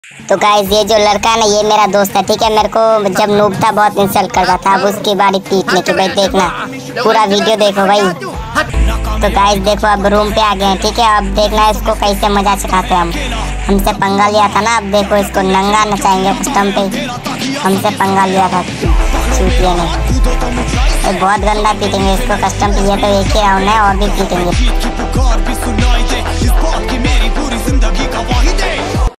तो गाइस ये जो लड़का है ना, ये मेरा दोस्त है, ठीक है। मेरे को जब नूब था बहुत इंसल्ट करता था, अब उसकी बारी पीटने की। भाई देखना पूरा वीडियो देखो भाई। तो गाइस देखो अब रूम पे आ गए हैं, ठीक है। अब देखना इसको कैसे मजा सिखाते हैं हम। हमसे पंगा लिया था ना, अब देखो इसको नंगा नचाएंगे कस्टम पे। हमसे पंगा लिया था चूतिया ने, तो बहुत गंदा पीटेंगे इसको कस्टम पे। ये तो एक ही राउंड है, और भी पीटेंगे।